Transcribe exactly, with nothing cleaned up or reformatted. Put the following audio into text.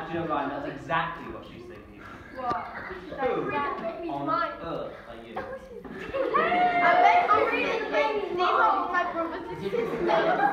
do you know, Ryan, that's exactly what she's thinking. What? Who on earth are you? I bet I'm reading things. These are all my brothers and sisters.